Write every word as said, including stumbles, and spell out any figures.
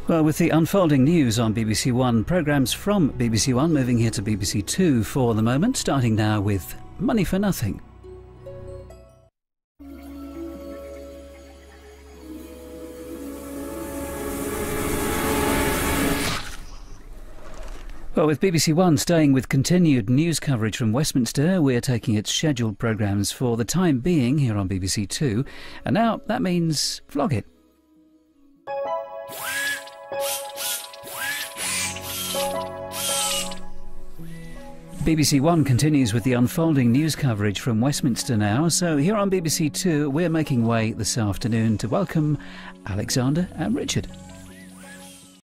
Well, with the unfolding news on B B C One, programmes from B B C One moving here to B B C Two for the moment, starting now with Money for Nothing. Well, with B B C One staying with continued news coverage from Westminster, we're taking its scheduled programmes for the time being here on B B C Two, and now that means Flog It. B B C One continues with the unfolding news coverage from Westminster now. So here on B B C Two, we're making way this afternoon to welcome Alexander and Richard.